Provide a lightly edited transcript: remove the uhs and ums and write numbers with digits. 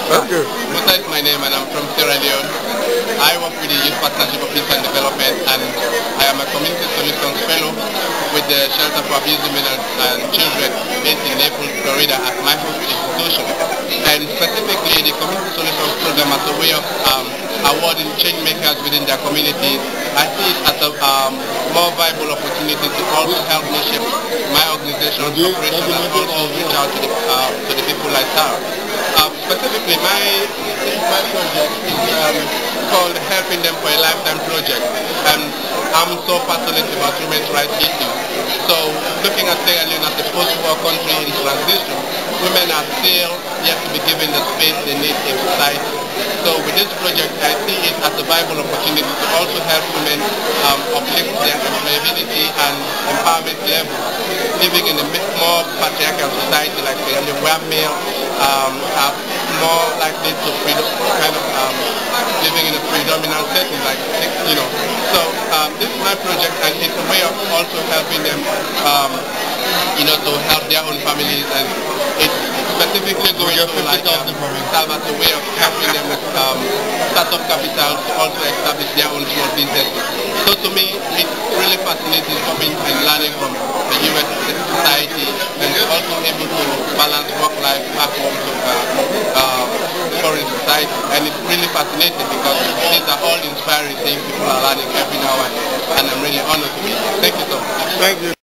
Okay. Musa is my name and I'm from Sierra Leone. I work with the Youth Partnership of Peace and Development, and I am a Community Solutions Fellow with the Shelter for Abused Women and Children based in Naples, Florida at my host institution. And specifically the Community Solutions Program as a way of awarding change makers within their communities. I see it as a more viable opportunity to also help me shape my organization's operation and also reach out to the people I serve. Specifically, my project is called Helping Them for a Lifetime Project, and I'm so passionate about women's rights issues. So, looking at Sierra Leone as a post-war country in transition, women are still yet to be given the space they need in society. So, with this project, I see it as a viable opportunity to also help women uplift their employability and empowerment level, living in a more patriarchal society like Sierra Leone, where male are more likely to living in a predominant setting, like, you know. So this is my project, and it's a way of also helping them, to help their own families, and it's specifically going to like serve as a way of helping them with startup capital to also establish their own small businesses. So to me, it's really fascinating coming and learning from the U.S. society, and also able to balance work life back home to foreign society. And it's really fascinating because these are all inspiring things people are learning every now and then, and I'm really honored to be here. Thank you so much. Thank you.